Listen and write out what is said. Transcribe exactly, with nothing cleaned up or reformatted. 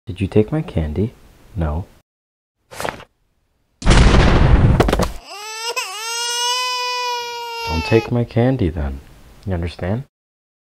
Did you take my candy? No. Don't take my candy then. You understand?